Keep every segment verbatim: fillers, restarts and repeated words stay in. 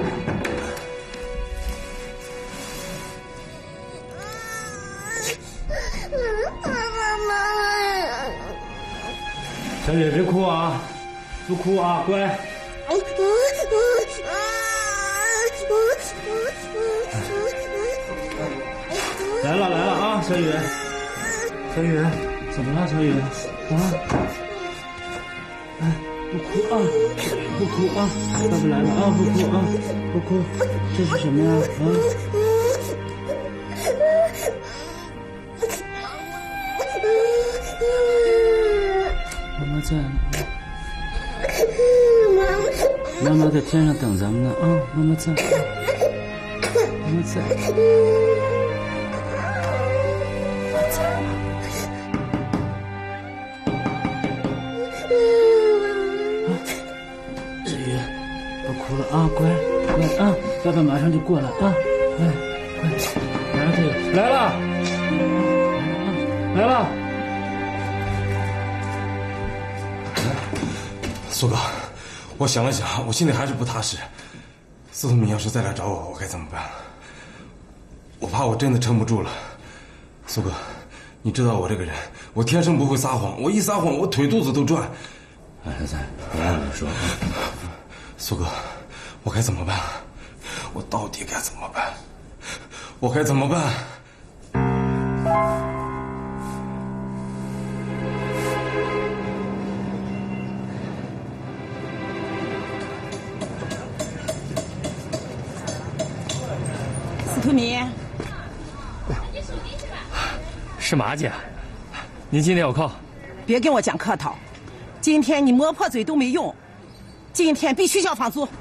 小雨别哭啊，不哭啊，乖。来了来了啊，小雨，小雨，怎么了，小雨？啊，哎，不哭啊，不哭啊，爸爸来了啊，不哭啊，不哭，这是什么呀？啊？妈妈在呢，妈妈在天上等咱们呢啊，妈妈在，妈妈在。啊，乖乖啊，爸爸马上就过来啊，乖乖，来了这个来了，来了， 苏哥，我想了想，我心里还是不踏实。司徒敏要是再来找我，我该怎么办？我怕我真的撑不住了。苏哥，你知道我这个人，我天生不会撒谎，我一撒谎，我腿肚子都转。 哎，小三，别让我说。 苏哥。我该怎么办？我到底该怎么办？我该怎么办？ 司徒敏， 是马姐，您今天有空？ 别跟我讲客套，今天你磨破嘴都没用，今天必须交房租。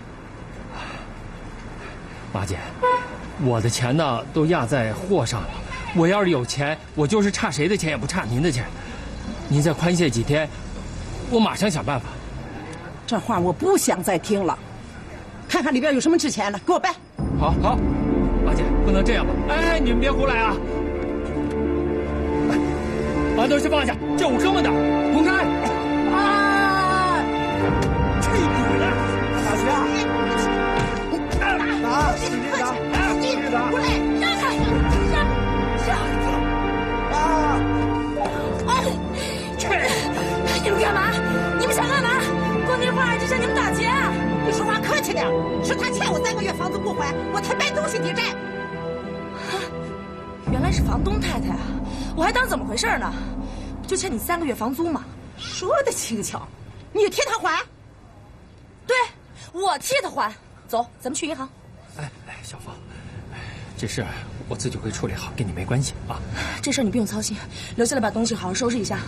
马姐，我的钱呢都压在货上了，我要是有钱，我就是差谁的钱也不差您的钱。您再宽限几天，我马上想办法。 这话我不想再听了，看看里边有什么值钱的，给我搬。 好，好，马姐不能这样吧？哎，你们别胡来啊！把东西放下，这我哥们的，滚开！ 啊！去你的！大侠！打！使劲打！使劲打！过来，让开！让！让！啊！哎！去！你们干嘛？你们想干嘛？光天化日之下你们打劫啊！你说话客气点，是他欠我三个月房租不还，我才搬东西抵债。 啊！原来是房东太太啊！我还当怎么回事呢？就欠你三个月房租嘛。 说的轻巧，你替他还？ 对，我替他还。走，咱们去银行。 哎哎，小芳，这事我自己会处理好，跟你没关系啊。 这事你不用操心，留下来把东西好好收拾一下。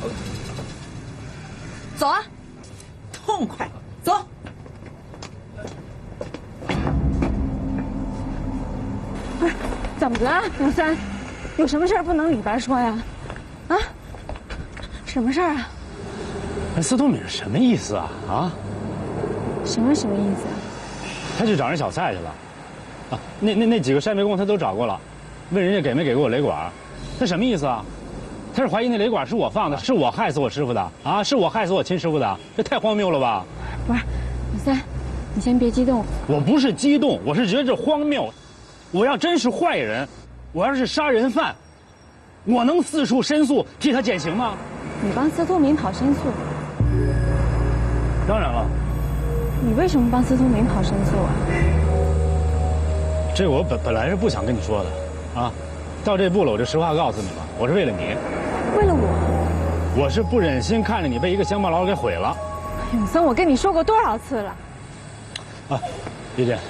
走啊， 痛快，走。 不是，怎么了，刘三？有什么事儿不能里边说呀？啊？什么事儿啊？ 哎，司徒敏是什么意思啊？啊？ 什么什么意思啊？ 他去找人小蔡去了，啊，那那那几个山煤工他都找过了，问人家给没给过我雷管，他什么意思啊？他是怀疑那雷管是我放的，是我害死我师傅的啊，是我害死我亲师傅的，这太荒谬了吧？ 不是，李三，你先别激动。 我不是激动，我是觉得这荒谬。我要真是坏人，我要是杀人犯，我能四处申诉替他减刑吗？ 你帮司徒敏跑申诉？ 当然了。 你为什么帮司徒敏跑申诉啊？ 这我本本来是不想跟你说的，啊，到这步了，我就实话告诉你了，我是为了你。 为了我？ 我是不忍心看着你被一个乡巴佬给毁了。 永森，我跟你说过多少次了？ 啊，丽姐，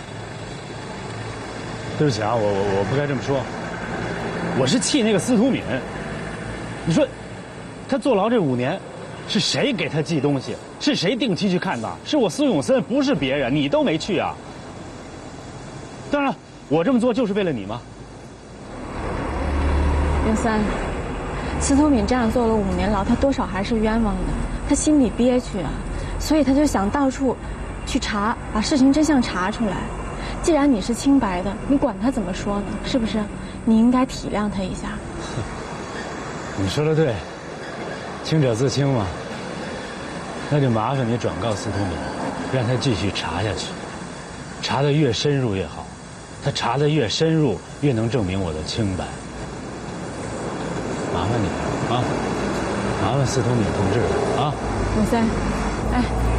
对不起啊，我我我不该这么说。我是气那个司徒敏。你说，他坐牢这五年。是谁给他寄东西？是谁定期去看的？是我司永森，不是别人。你都没去啊！当然，我这么做就是为了你吗？ 永森，司徒敏这样坐了五年牢，他多少还是冤枉的，他心里憋屈啊，所以他就想到处去查，把事情真相查出来。既然你是清白的，你管他怎么说呢？是不是？你应该体谅他一下。 你说的对。清者自清嘛，那就麻烦你转告司徒敏，让他继续查下去， 查得越深入越好，他查得越深入，越能证明我的清白。麻烦你了啊，麻烦司徒敏同志了啊。 老三，哎。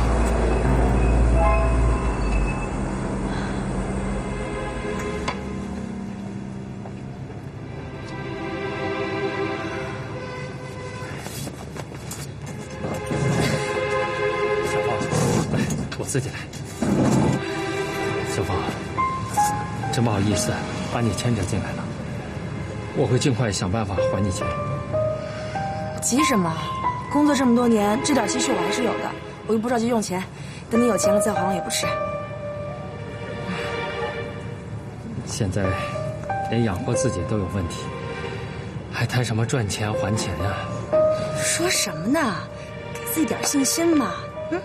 小芳，来，我自己来。小芳，真不好意思把你牵扯进来了，我会尽快想办法还你钱。 急什么？工作这么多年，这点积蓄我还是有的，我又不着急用钱，等你有钱了再还我也不迟。 现在连养活自己都有问题，还谈什么赚钱还钱呀？ 说什么呢？给自己点信心嘛。嗯，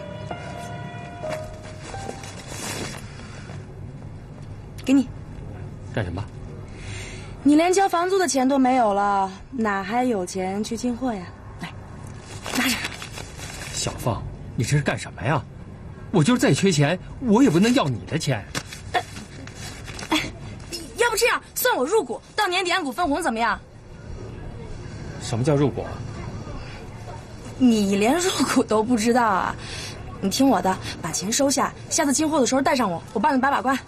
给你。 干什么？ 你连交房租的钱都没有了，哪还有钱去进货呀？来，拿着。 小芳，你这是干什么呀？我就是再缺钱，我也不能要你的钱。 哎，哎，要不这样，算我入股，到年底按股分红怎么样？ 什么叫入股？ 你连入股都不知道啊？你听我的，把钱收下，下次进货的时候带上我，我帮你把把关。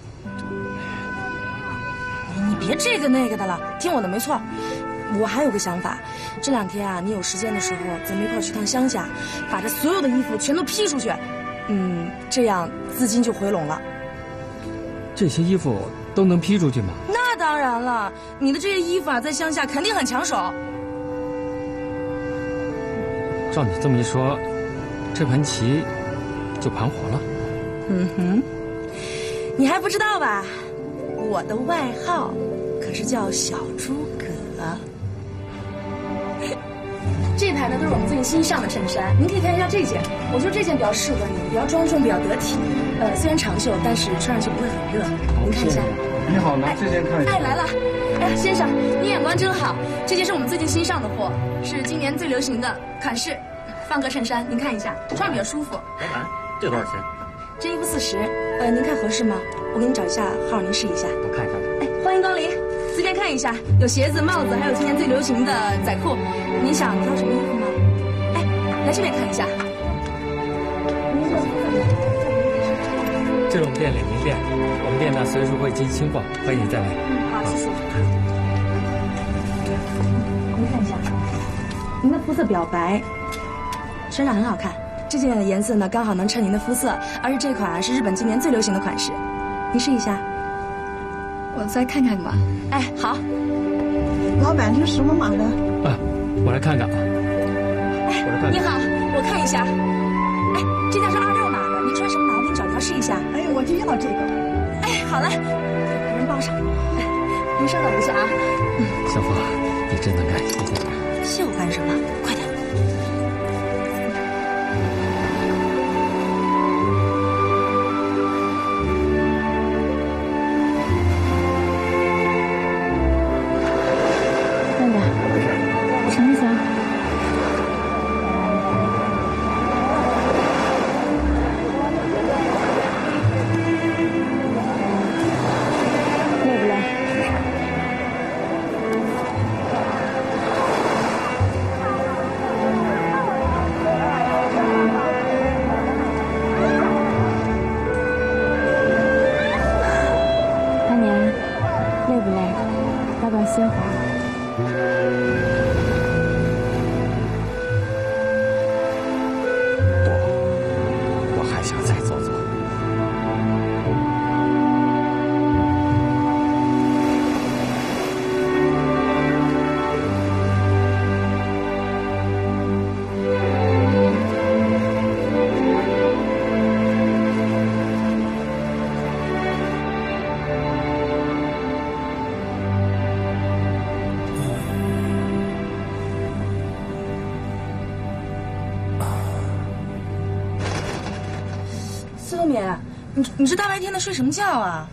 你别这个那个的了，听我的没错。我还有个想法，这两天啊，你有时间的时候，咱们一块去趟乡下，把这所有的衣服全都批出去，嗯，这样资金就回笼了。 这些衣服都能批出去吗？ 那当然了，你的这些衣服啊，在乡下肯定很抢手。 照你这么一说，这盘棋就盘活了。 嗯哼，你还不知道吧？我的外号可是叫小诸葛。这排呢都是我们最近新上的衬衫，您可以看一下这件，我觉得这件比较适合你，比较庄重，比较得体。呃，虽然长袖，但是穿上去不会很热。您看一下。 你好，拿这件看一下。 哎，来了。哎，先生，你眼光真好，这件是我们最近新上的货，是今年最流行的款式，方格衬衫，您看一下，穿着比较舒服。 老板，这多少钱？ 这衣服四十，呃，您看合适吗？我给您找一下号，您试一下。 我看一下。 哎，欢迎光临。随便看一下，有鞋子、帽子，还有今年最流行的仔裤。你想挑什么衣服吗？哎，来这边看一下。 这是我们店里名店，我们店呢随时会进新货，欢迎你再来。 嗯，好，谢谢。您看一下，您的肤色比较白，身上很好看。这件的颜色呢刚好能衬您的肤色，而且这款啊是日本今年最流行的款式，您试一下。 我再看看吧。 哎，好。 老板，这是什么码的？ 啊，我来看看啊。 哎， 我来看看。 你好，我看一下。哎，这件是二六码的，您穿什么码？我给你找条试一下。 哎，我就要这个。 哎，好嘞，给人报上。哎，您稍等一下啊。 嗯，小芳，你真能干，谢谢你。 谢我干什么？快点。你你这大白天的睡什么觉啊？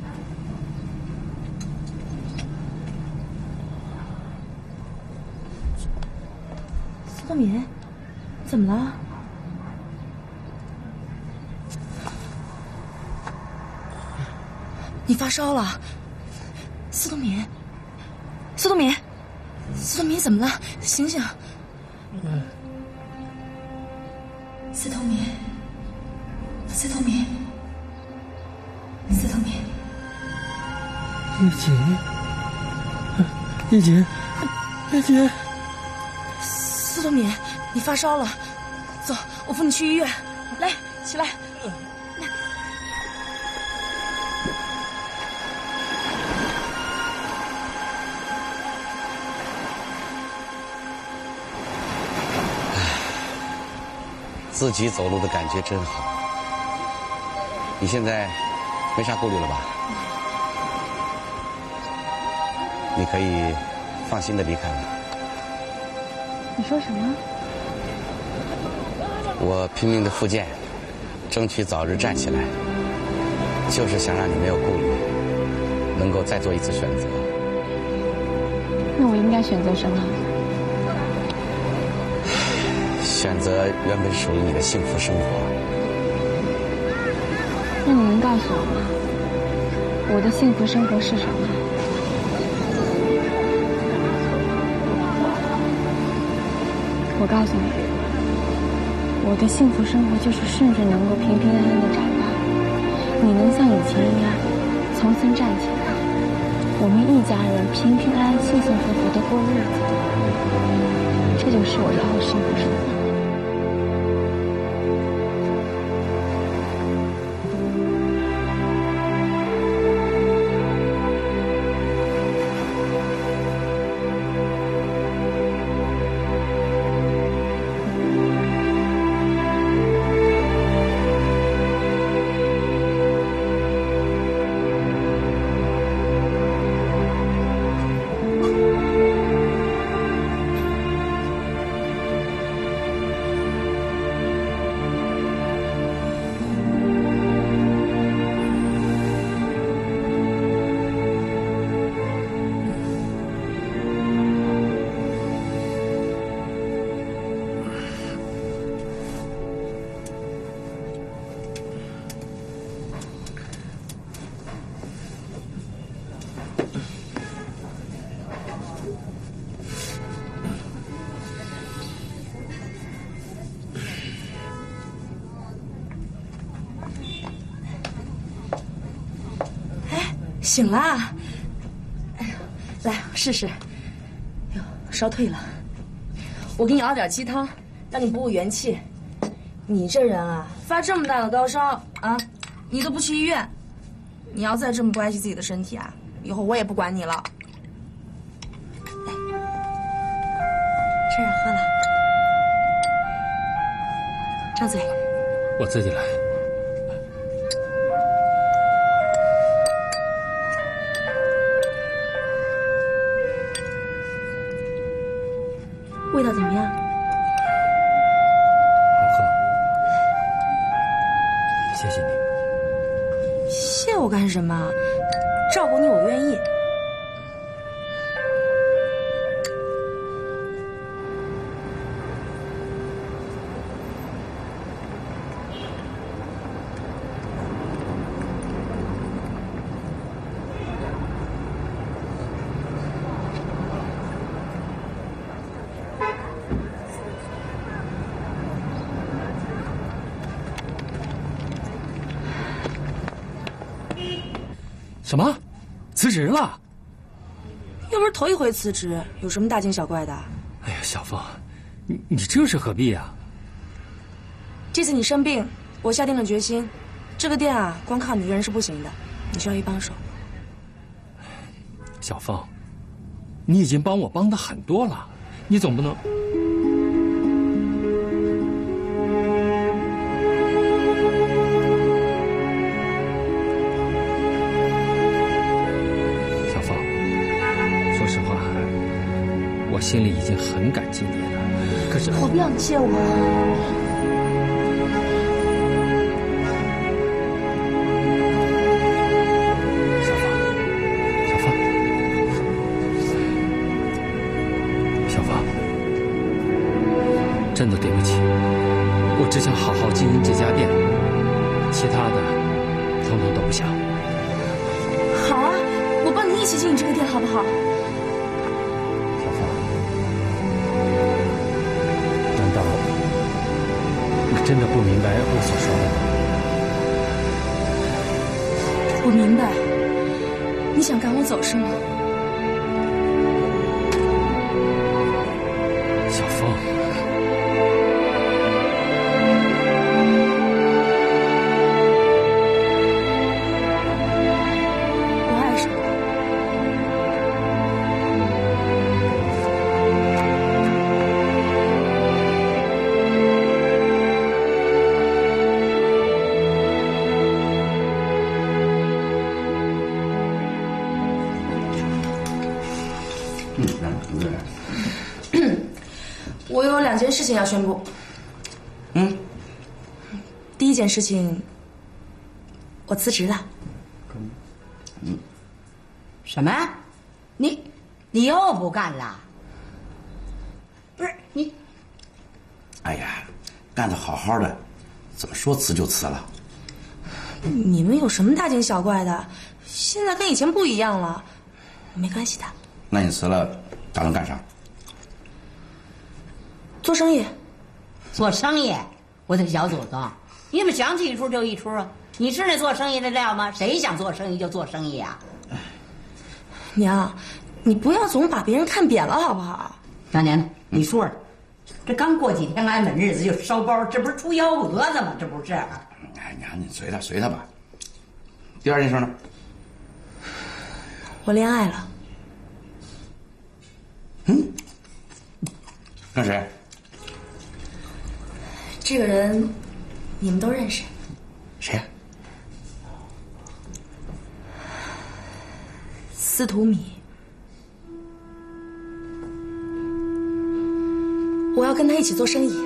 司徒敏，怎么了？ 你发烧了。司徒敏，司徒敏，司徒敏怎么了？醒醒！ 嗯。 司徒敏，司徒敏，司徒敏。 叶瑾，叶瑾，叶瑾。 司徒敏，你发烧了，走，我扶你去医院。来，起来。 自己走路的感觉真好。你现在没啥顾虑了吧？你可以放心的离开了。 你说什么？ 我拼命的复健，争取早日站起来，就是想让你没有顾虑，能够再做一次选择。 那我应该选择什么？ 选择原本属于你的幸福生活。 那你能告诉我吗？我的幸福生活是什么？我告诉你，我的幸福生活就是顺着能够平平安安的长大，你能像以前一样重新站起来，我们一家人平平安安、幸幸福福的过日子，这就是我要的幸福生活。 醒啦！哎呀，来试试。哎呦，烧退了。我给你熬点鸡汤，让你补补元气。你这人啊，发这么大的高烧啊，你都不去医院，你要再这么不爱惜自己的身体啊，以后我也不管你了。来，这样喝了，张嘴。 我自己来。 味道怎么样？ 好喝，谢谢你。 谢我干什么？照顾你我愿意。 什么？辞职了？ 又不是头一回辞职，有什么大惊小怪的？ 哎呀，小凤，你你这是何必啊？ 这次你生病，我下定了决心，这个店啊，光靠你一个人是不行的，你需要一帮手。 小凤，你已经帮我帮的很多了，你总不能……我心里已经很感激你了，可是我不要你谢我。 小芳，小芳，小芳，真的对不起，我只想好好经营这家店，其他的统统都不想。 一起经营这个店好不好？ 小芳，难道你真的不明白我所说的吗？ 我明白，你想赶我走是吗？ 小芳。 我有两件事情要宣布。 嗯。 第一件事情，我辞职了。 嗯。 什么？你你又不干了？不是你？ 哎呀，干得好好的，怎么说辞就辞了？ 你们有什么大惊小怪的？现在跟以前不一样了，没关系的。 那你辞了，打算干啥？ 做生意。 做生意？我的小祖宗，你们想起一出就一出啊！你是那做生意的料吗？谁想做生意就做生意啊？ 娘，你不要总把别人看扁了好不好？ 大年，你说说，这刚过几天安稳日子就烧包，这不是出幺蛾子吗？这不是？ 哎，娘，你随他随他吧。第二件事呢？ 我恋爱了。 嗯？跟谁？ 这个人，你们都认识。 谁？ 司徒米。我要跟他一起做生意。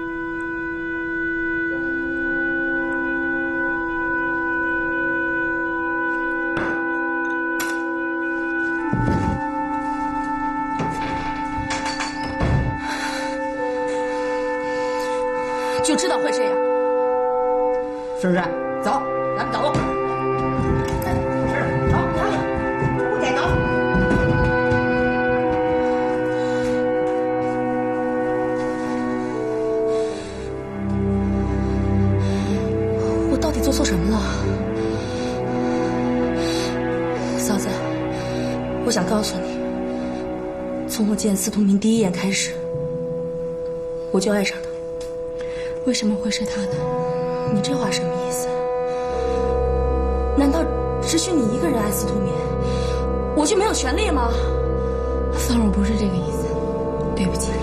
就知道会这样， 是不是？走，咱们走。是，走，走，不得走。 我到底做错什么了？嫂子，我想告诉你，从我见司徒明第一眼开始，我就爱上他。 为什么会是他呢？ 你这话什么意思？难道只许你一个人爱司徒敏，我就没有权利吗？ 芳若不是这个意思，对不起。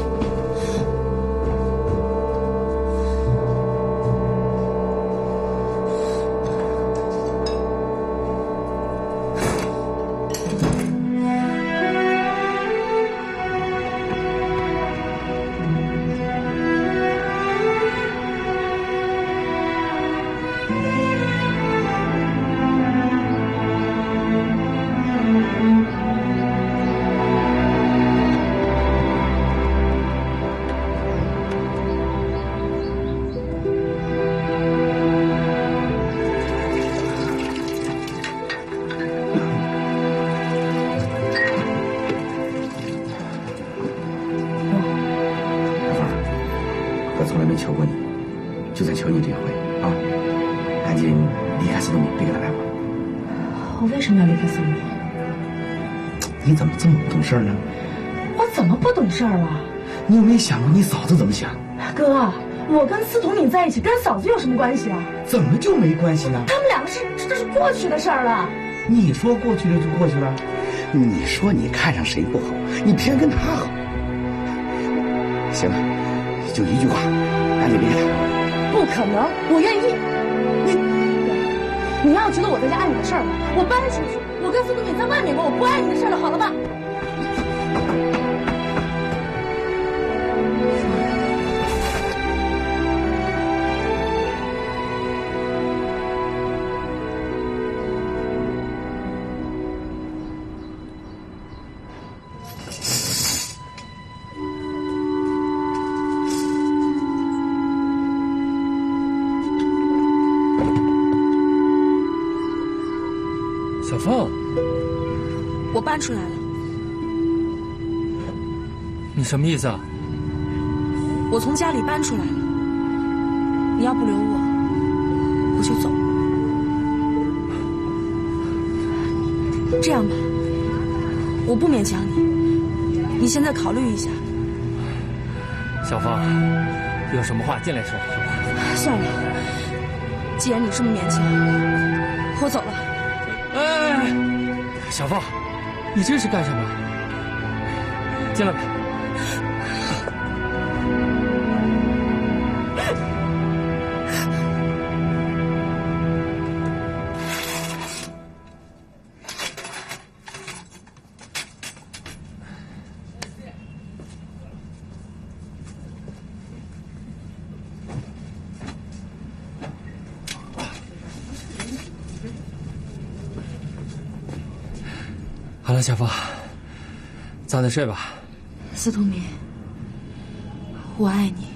从来没求过你，就算求你这回啊！赶紧离开司徒敏，别跟他来往。 我为什么要离开司徒敏？ 你怎么这么不懂事呢？ 我怎么不懂事了？ 你有没有想过你嫂子怎么想？ 哥，我跟司徒敏在一起，跟嫂子有什么关系啊？ 怎么就没关系呢？ 他们两个是这是过去的事儿了。 你说过去了就过去了。你说你看上谁不好，你偏跟他好。行了。就一句话，赶紧离开他。 不可能，我愿意。你，你要觉得我在家碍你的事儿吗？我搬出去，我跟司徒敏在外面过，我不碍你的事儿了，好了吧？ 小凤， 搬出来了。 你什么意思啊？ 我从家里搬出来了。你要不留我，我就走。这样吧，我不勉强你，你现在考虑一下。 小芳，有什么话进来说。 算了，既然你这么勉强，我走了。 哎，小芳，你这是干什么？进来吧。好了，小芳，早点睡吧。 司徒敏，我爱你。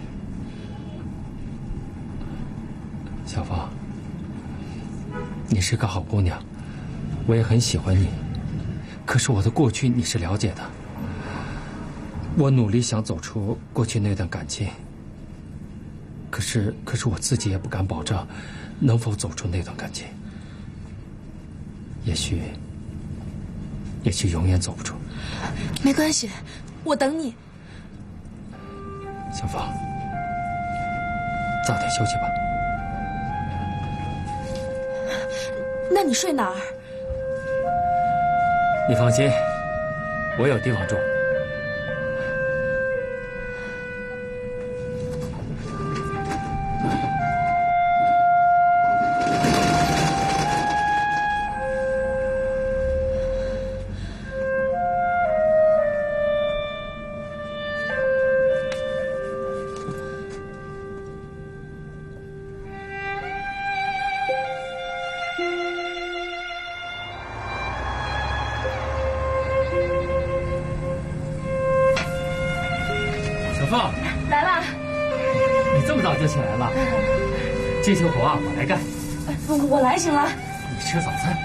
小芳，你是个好姑娘，我也很喜欢你。可是我的过去你是了解的，我努力想走出过去那段感情。可是，可是我自己也不敢保证能否走出那段感情。也许。也许永远走不出。 没关系，我等你。 小芳，早点休息吧。 那你睡哪儿？ 你放心，我有地方住。就起来了，这些活啊，我来干。 我来行了。 你吃早餐。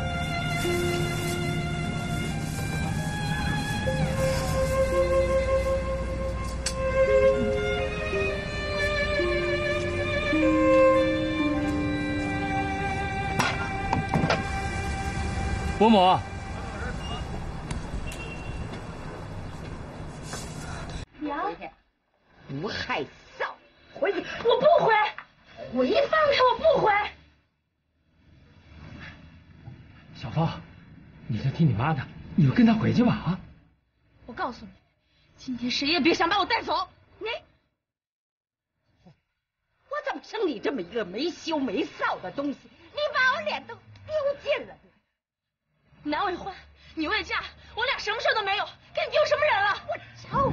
伯母。 娘，不害臊。回去，我不回，我一放开我不回。 小芳，你就听你妈的，你就跟她回去吧啊！ 我告诉你，今天谁也别想把我带走。你，我怎么生你这么一个没羞没臊的东西？你把我脸都丢尽了。男未婚，女未嫁，我俩什么事都没有，给你丢什么人了？我操！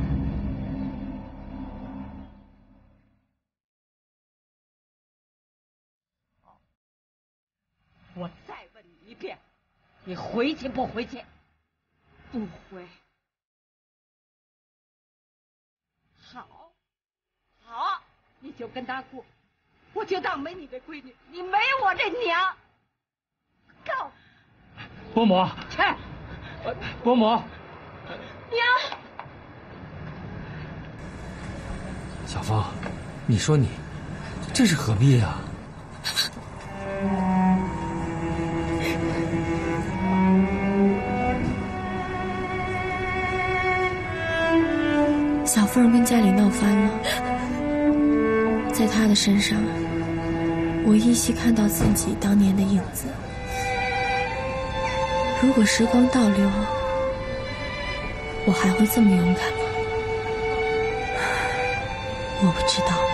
我再问你一遍，你回去不回去？不回。好，好，你就跟他过，我就当没你这闺女，你没我这娘。告伯母， 去！ 伯母， 娘。 小芳，你说你这是何必啊？ 小凤跟家里闹翻了，在她的身上，我依稀看到自己当年的影子。如果时光倒流，我还会这么勇敢吗？我不知道。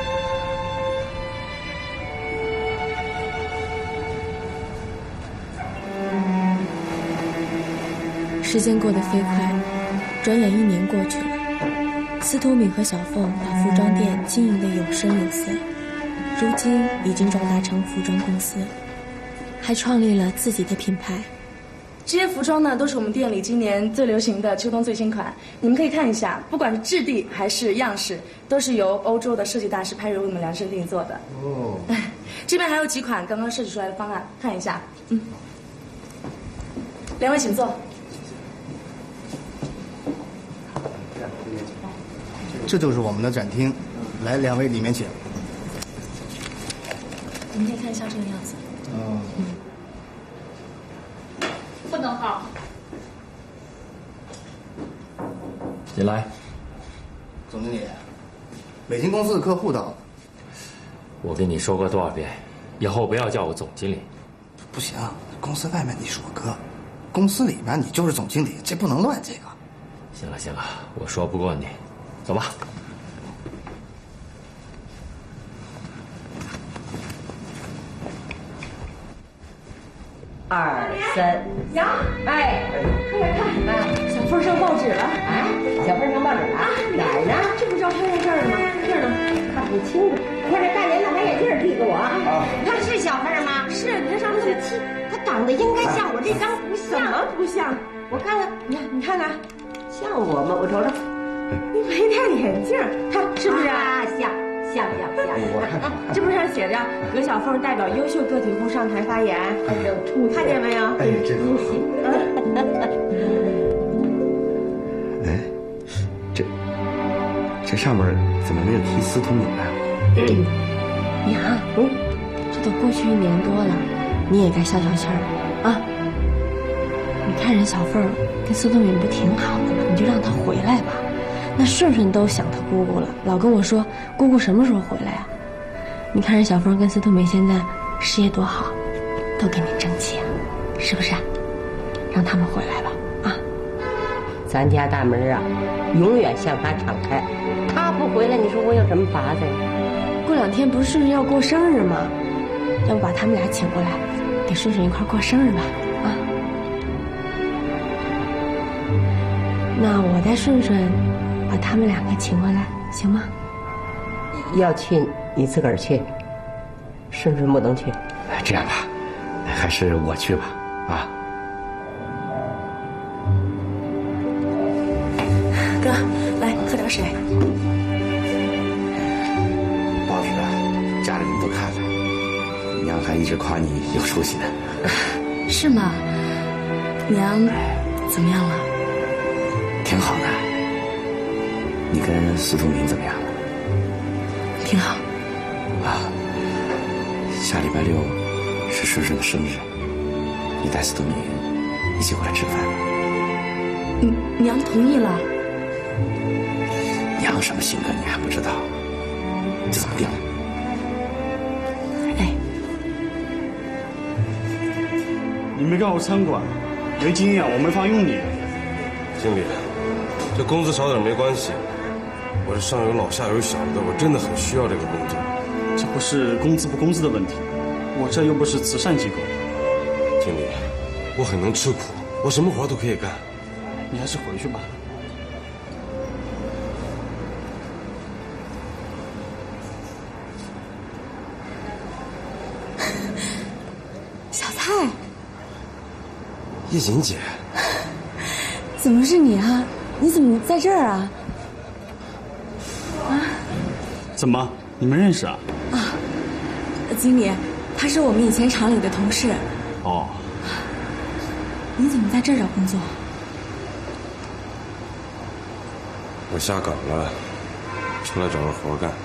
时间过得飞快，转眼一年过去了。司徒敏和小凤把服装店经营得有声有色，如今已经壮大成服装公司，还创立了自己的品牌。 这些服装呢，都是我们店里今年最流行的秋冬最新款。你们可以看一下，不管是质地还是样式，都是由欧洲的设计大师派瑞为我们量身定做的。哦，这边还有几款刚刚设计出来的方案，看一下。嗯，两位请坐。 这就是我们的展厅，来，两位里面请。 明天看像这个样子。 哦。 不能好。 进来。 总经理，北京公司的客户到了。 我跟你说过多少遍，以后不要叫我总经理。 不行，公司外面你是我哥，公司里面你就是总经理，这不能乱这个。 行了行了，我说不过你，走吧。 二三， 杨， 哎， 快来看，哎，小凤上报纸了， 哎，小凤上报纸了，哪儿呢？ 这不照片在这儿呢吗？这儿呢， 看不清楚。快点，大连的白眼镜递给我。 啊， 她是小凤吗？ 是，你看上面这七， 她长得应该像我这张不像。 怎么不像？ 我看看， 你看，你看看， 像我吗？我瞅瞅。 你没戴眼镜，看是不是啊？像。像不像？像。 我看看， 这不是上写着葛小凤代表优秀个体户上台发言，看见没有？ 哎，这个。 哎，这这上面怎么没有提司徒敏呢？ 嗯，娘，嗯，这都过去一年多了，你也该消消气儿啊。你看人小凤跟司徒敏不挺好的吗？你就让她回来吧。那顺顺都想他姑姑了，老跟我说姑姑什么时候回来啊？你看人小凤跟司徒美现在事业多好，都给你争气啊，是不是啊？让他们回来吧，啊！咱家大门啊，永远向他敞开。他不回来，你说我有什么法子呀？过两天不是顺顺要过生日吗？要不把他们俩请过来，给顺顺一块过生日吧，啊！那我带顺顺。把他们两个请过来，行吗？要去你自个儿去，顺顺不能去。 这样吧，还是我去吧，啊。 哥，来喝点水。 不好听啊，家里人都看了，娘还一直夸你有出息呢。 是吗？娘怎么样了？ 挺好的。你跟司徒敏怎么样？ 挺好。 啊，下礼拜六是顺顺的生日，你带司徒敏一起过来吃饭吧。 嗯，娘同意了。 娘什么性格你还不知道，就这么定了。 哎， 你没干过餐馆，没经验，我没法用你。 经理，这工资少点没关系。我是上有老下有小的，我真的很需要这个工作。 这不是工资不工资的问题，我这又不是慈善机构。 经理，我很能吃苦，我什么活都可以干。 你还是回去吧。 小蔡， 叶锦姐， 怎么是你啊？你怎么在这儿啊？ 怎么？你们认识啊？ 啊，经理，他是我们以前厂里的同事。 哦。 你怎么在这儿找工作？ 我下岗了，出来找个活干。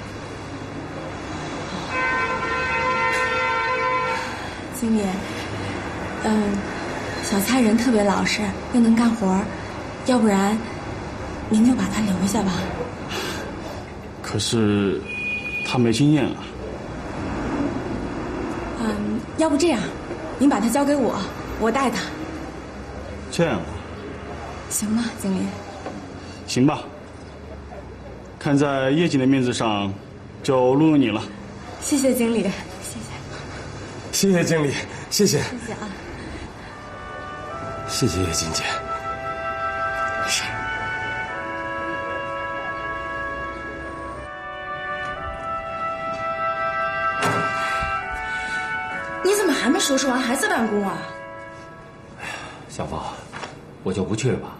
经理，嗯，小蔡人特别老实，又能干活，要不然您就把他留下吧。 可是，他没经验啊。 嗯，要不这样，您把他交给我，我带他。 这样啊？ 行吗，经理？ 行吧。看在叶锦的面子上，就录用你了。 谢谢经理，谢谢。谢谢经理，谢谢。 谢谢啊。 谢谢叶锦姐。 是。你怎么还没收拾完，还在办公啊？ 哎呀，小凤，我就不去了吧。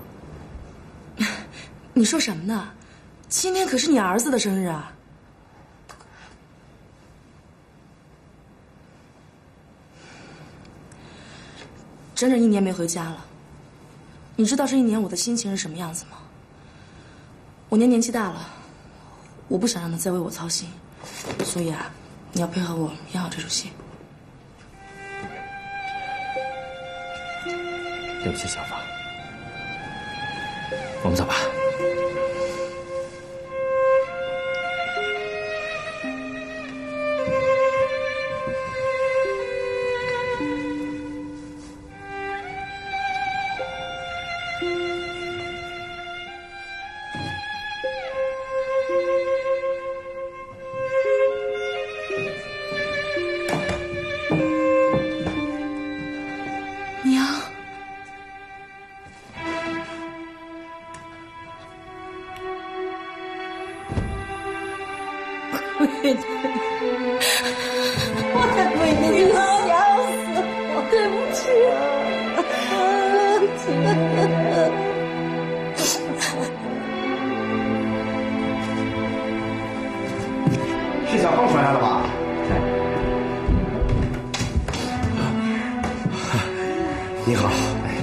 你说什么呢？今天可是你儿子的生日啊！整整一年没回家了。你知道这一年我的心情是什么样子吗？我娘年纪大了， 我不想让他再为我操心，所以啊，你要配合我演好这出戏。 对不起，小芳，我们走吧。 是小凤回来了吧？你好，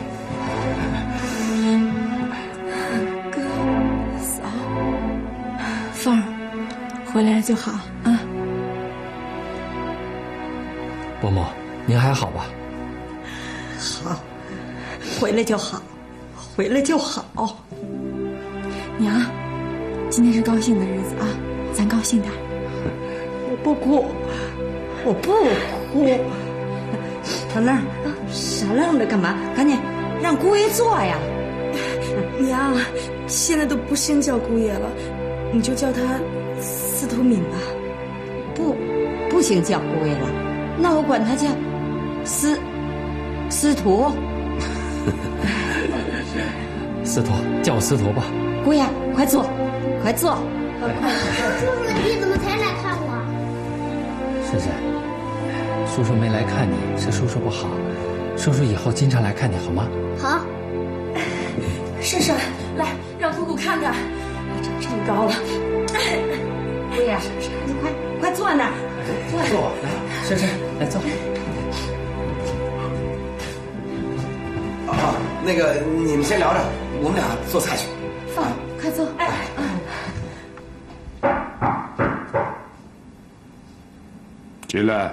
哥嫂，凤儿，回来了就好啊。 伯母，您还好吧？ 好，回来就好，回来就好。 娘，今天是高兴的日子啊，咱高兴点。 我不哭，我不哭。小愣，傻愣着干嘛？赶紧让姑爷坐呀！ 娘，现在都不兴叫姑爷了，你就叫他司徒敏吧。 不，不兴叫姑爷了，那我管他叫司司徒。 司徒，叫我司徒吧。 姑爷，快坐，快坐。 叔叔，你怎么才来看我？ 珊珊，叔叔没来看你是叔叔不好，叔叔以后经常来看你好吗？ 好。 珊珊，来让姑姑看看，长这么高了。 姑爷，你快快坐那儿，坐坐，来，珊珊，来坐。 啊，那个你们先聊着，我们俩做菜去。 放，快坐。哎。 进来。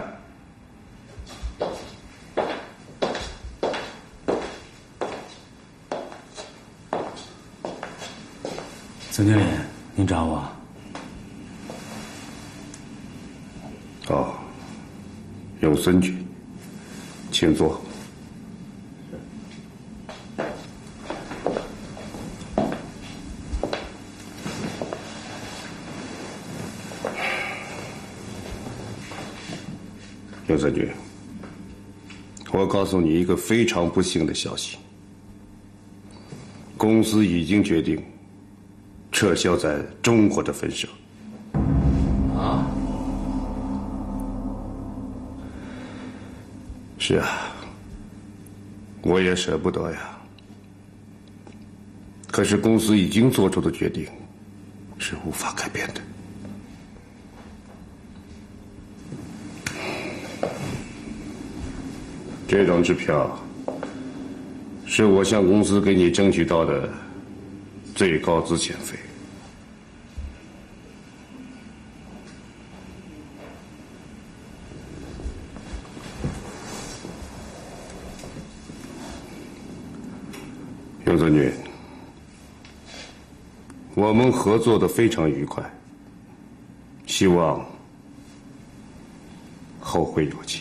总经理，您找我？ 哦，永孙局，请坐。永孙局，我告诉你一个非常不幸的消息，公司已经决定撤销在中国的分社。 啊？ 是啊，我也舍不得呀。可是公司已经做出的决定是无法改变的。这张支票是我向公司给你争取到的最高资遣费。永泽女，我们合作的非常愉快，希望后会有期。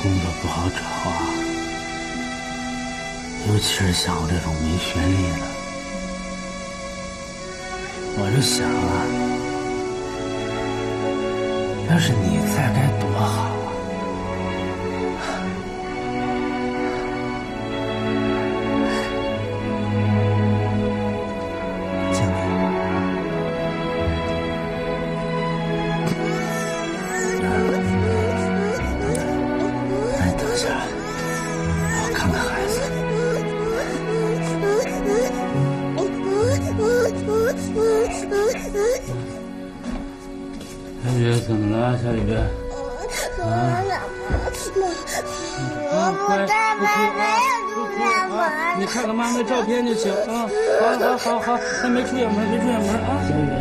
工作不好找啊，尤其是像我这种没学历的。我就想啊，要是你在该多好啊！怎么了，小雨？啊！啊，乖，不哭啊！你看看妈妈的照片就行啊！好，好，好，好，咱没出远门，没出远门啊！小雨，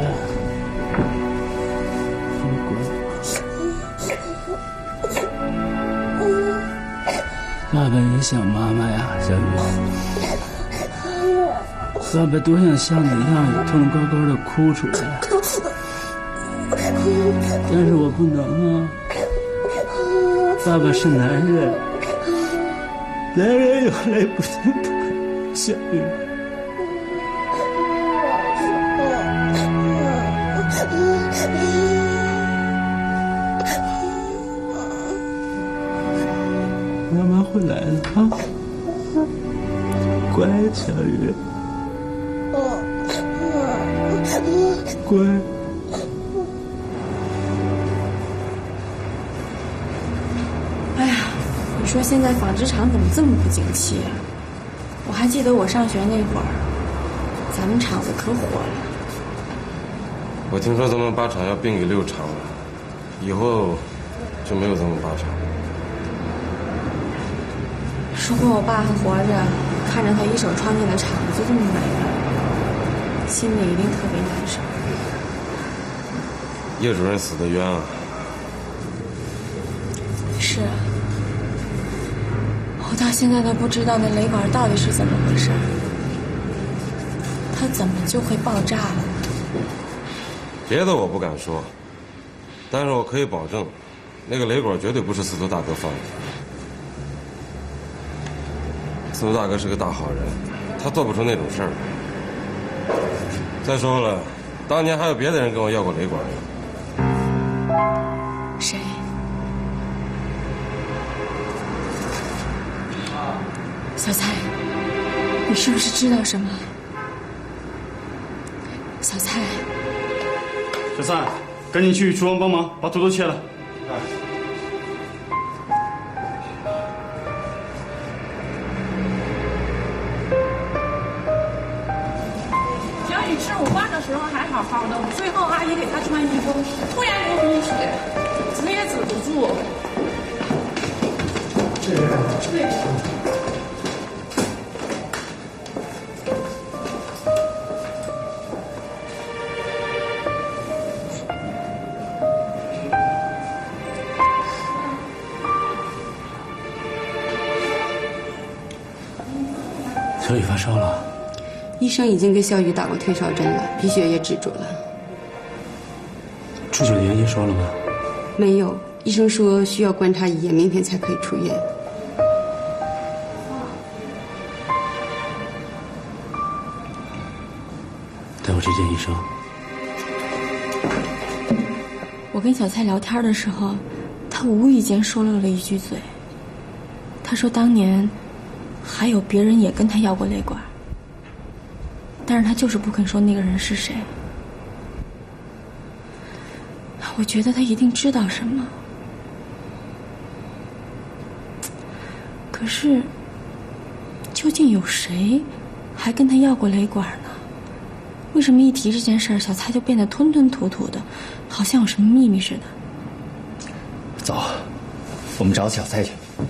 爸爸也想妈妈呀，小雨。爸爸多想像你一样，也痛高高的哭出来。但是我不能啊！爸爸是男人，男人有泪不轻弹。小雨，妈妈会来的啊！乖，小雨，乖。 你说现在纺织厂怎么这么不景气啊？我还记得我上学那会儿，咱们厂子可火了。 我听说咱们八厂要并给六厂了，以后就没有咱们八厂。 如果我爸还活着，看着他一手创建的厂子就这么没了，心里一定特别难受。 叶主任死得冤啊！ 是啊。我到现在都不知道那雷管到底是怎么回事，它怎么就会爆炸了？ 别的我不敢说，但是我可以保证，那个雷管绝对不是司徒大哥放的。司徒大哥是个大好人，他做不出那种事儿。再说了，当年还有别的人跟我要过雷管呢。 谁？小蔡，你是不是知道什么？小蔡， 小蔡，赶紧去厨房帮忙，把土豆切了。 小雨吃午饭的时候还好好的，最后阿姨给她穿衣服，突然流鼻血，止也止不住。 这个。 对。 小雨发烧了， 医生已经给小雨打过退烧针了，鼻血也止住了。 出血的原因说了吗？ 没有，医生说需要观察一夜，明天才可以出院。 带我去见医生。 我跟小蔡聊天的时候，他无意间说漏了一句嘴。他说当年还有别人也跟他要过雷管，但是他就是不肯说那个人是谁。我觉得他一定知道什么，可是究竟有谁还跟他要过雷管呢？为什么一提这件事儿，小蔡就变得吞吞吐吐的，好像有什么秘密似的？ 走，我们找小蔡去。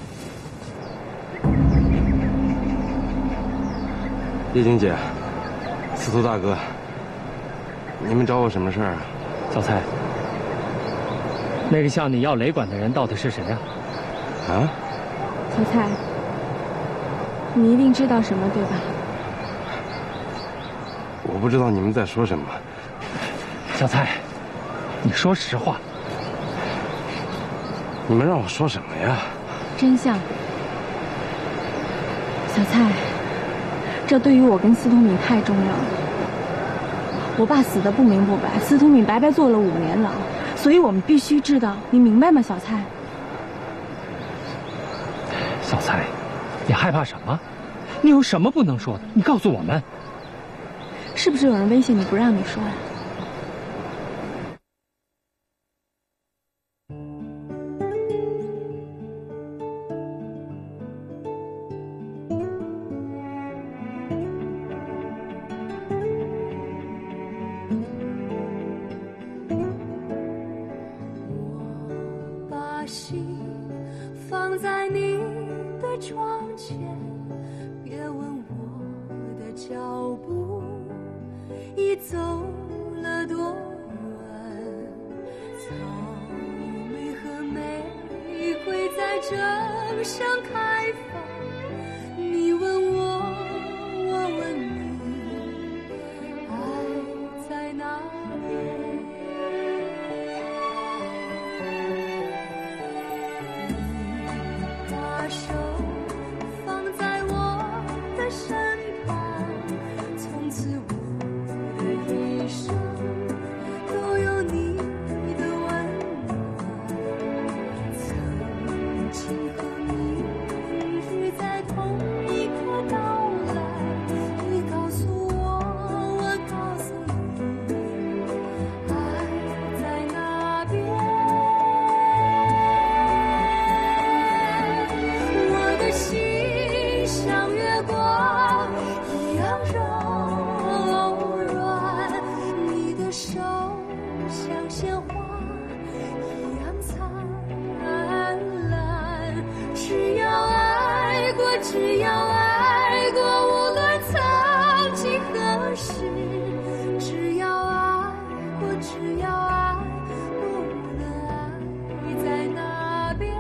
叶晶姐，司徒大哥，你们找我什么事儿啊？ 小蔡，那个向你要雷管的人到底是谁呀？ 啊？ 小蔡，你一定知道什么，对吧？ 我不知道你们在说什么。 小蔡，你说实话。 你们让我说什么呀？ 真相。小蔡，这对于我跟司徒敏太重要了。我爸死得不明不白，司徒敏白白坐了五年牢，所以我们必须知道，你明白吗，小蔡？ 小蔡，你害怕什么？你有什么不能说的？你告诉我们。 是不是有人威胁你不让你说呀？ 把心放在你的窗前，别问我的脚步已走了多远，草莓和玫瑰在正盛开放，你问我，我问你，爱在哪边？把手放在我的身旁，从此我的一生都有你的温暖。曾经和你遇在同一棵岛来，你告诉我，我告诉你，爱在哪边？我的心像月光一样柔软，你的手像鲜花一样灿烂。只要爱过，只要爱过，无论曾几何时，只要爱过，只要爱过，无论爱在哪边。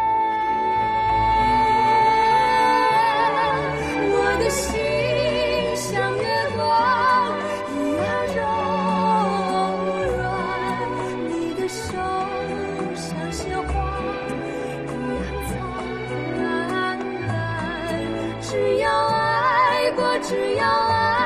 我的心像月光一样柔软，你的手像鲜花一样灿烂。只要爱过，只要爱